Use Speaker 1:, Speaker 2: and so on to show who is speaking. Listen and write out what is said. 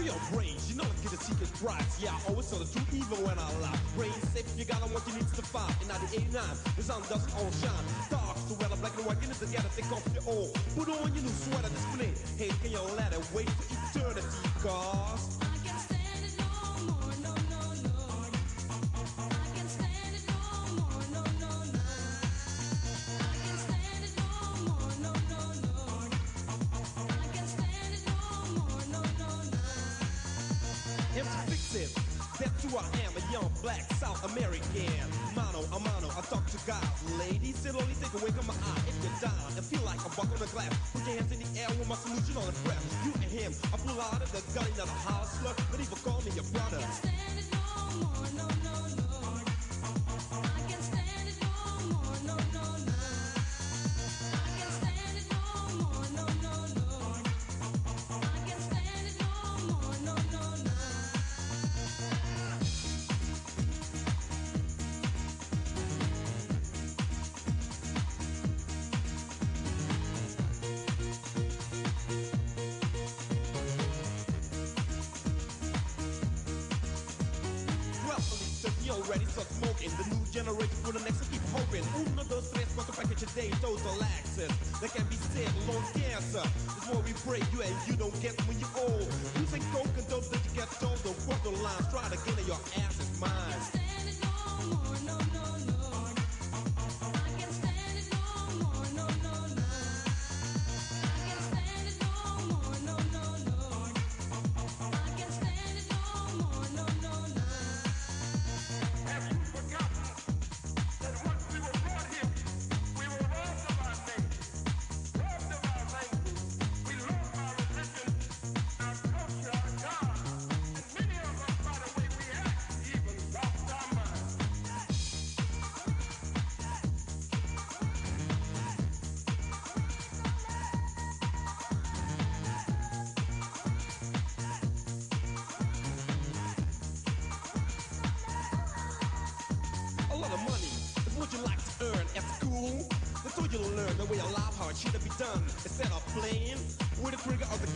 Speaker 1: your brains, you know it's get a secret prize. Yeah, I always tell the truth even when I lie. Brain safe, you got on what you need to find. In 1989, the sun doesn't all shine. Dark to weather, black and white, get it together, take off your old. Put on your new sweater, display. Hey, can you let it wait for eternity, cause
Speaker 2: I can't stand it no more, no, no, no. I can't stand it no more, no, no, no. I can't stand it no more, no, no, no. I can't stand it no more, no, no, no.
Speaker 1: MC FIXX IT, that's who I am, a young black South American. Mano a mano, I talk to God. Ladies, it'll only take a wink of my eye. If you're down and feel like I'm buck on the glass, put your hands in the air with my solution on the breath. You and him, I pull out of the gun, not a hustler, but even call me your brother.
Speaker 2: I can't stand it no more, no, no, no. I can't stand it no more, no, no, no. I can't stand it no more, no, no, no. I can't stand it no more, no, no, no.
Speaker 1: You already start smoking. The new generation for the next, so keep hoping. Uno, dos, tres, cuatro package a day, those are laxes that can be said, lung cancer. That's what we pray you and you don't get when you're old. Using coke and dope that you get told, don't quote the lines, try to get in your ass is
Speaker 2: I
Speaker 1: mine.
Speaker 2: can't stand it no more, no, no, no. I can't stand it no more, no, no, no. I can't stand it no more, no, no, no. I can't stand it no more, no, no, no.
Speaker 3: Have you forgotten that once we were brought here, we were robbed of our name, robbed of our language, we lost our religion, our culture, our God, and many of us, by the way we act, even lost our minds.
Speaker 1: A lot of money is what you like to earn at school. They told you to learn the way of life, how it should be done. Instead of playing with the trigger of the